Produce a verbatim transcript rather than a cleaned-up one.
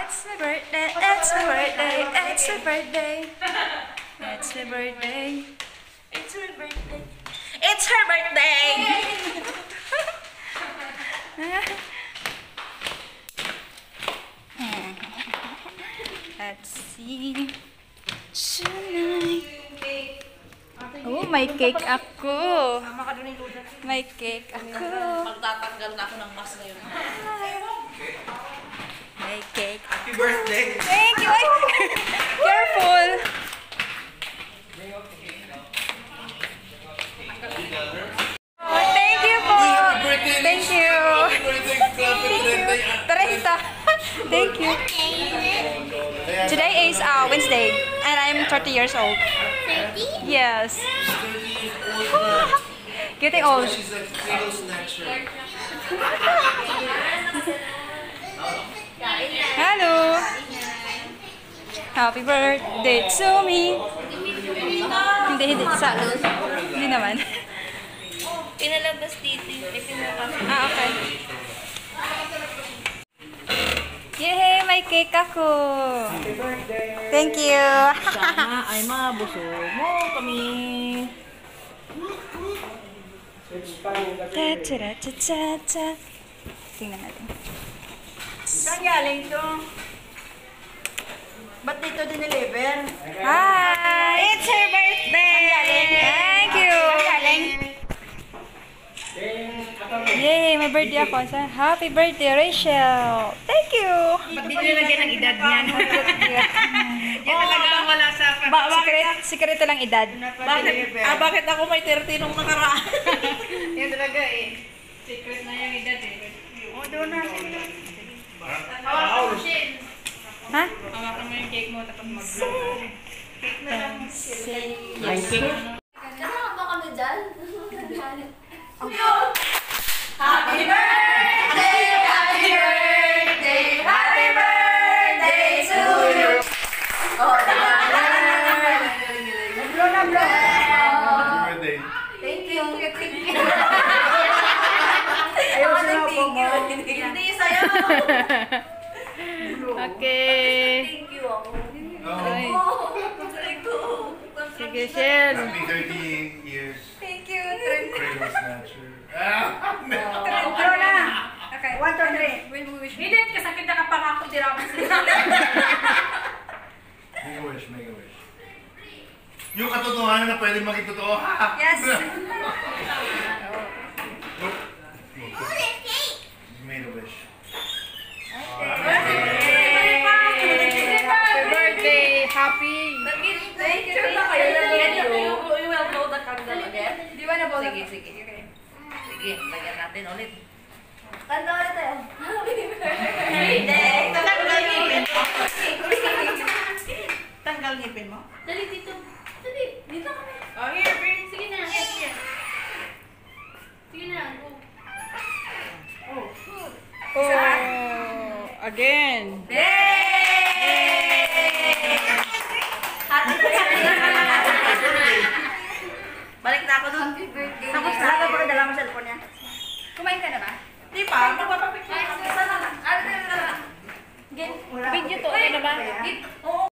It's my birthday, it's my birthday, it's my birthday. It's my birthday. It's my birthday. It's her birthday! Let's see. Tonight. Oh, may cake ako. May cake ako. Magtatanggal na ako ng mask ngayon. May cake. Happy birthday! Thank you! Ay, careful! Oh, thank you po! Thank you! Teresa! Thank you! Today is uh, Wednesday and I'm thirty years old. thirty? Yes. Getting old. She's like fatal snatcher. Hello! Happy birthday to me! Hindi, hindi. Sa, hindi naman. Pinalabas dito yung pinalabas. Ah, okay. Yay! May cake ako! Happy birthday! Thank you! Sana ay mabusog mo kami. Ta-ta-ta-ta-ta. Tingnan natin. Saan galing to? Ba't dito dineliver? Hi! It's her birthday! Thank you! Yay! May birthday ako. Happy birthday, Rachel! Thank you! Ba't di nilagyan ng edad niyan? Yan talaga ang wala sa Ba secret, secret lang edad. Bakit? Ah, bakit ako may thirty nung nakaraan? Yan talaga eh. Secret na yung edad eh. O, doon na. Hawakan mo, Shin. Ha? Hawakan mo yung cake mo tapos mag Cake na lang. Yes. Kasama ba kami dyan? Happy birthday! Happy birthday! Happy birthday to you! Oh, Happy birthday! Thank you. Thank you. Ayaw siya na po mo. Hindi sa'yo. Okay. Thank you ako. Ay. Thank you. Sige, Shell. Happy thirty years. Thank you. Cradle snatcher. Ah! Intro na. Okay. One, two, three. Hindi, kasakit na kapangako di ramen sila. Make a wish, make a wish. Yung katotohanan na pwede maging totoo, ha? Yes. You made a wish. Happy birthday. Happy. Thank you. Thank you. You will blow the candle again? Do you wanna blow the Sige, sige. Okay. Sige, lagyan natin ulit. Kanta ulit tayo. Happy birthday. Tanggal ngipin mo. Tanggal ngipin mo. Dali dito. Dali. Dito kami. Oh, here, bring. Sige na. Sige. Sige na. Go. Oh. Oh, again. Happy birthday. Balik na ako dun. Happy birthday. Tapos na ako para dala mo cellphone niya. Kumain ka na ba? Di pa, magpapapicture Ay, ako. sana lang. Ano na lang. Video to. Okay na ba? Oo.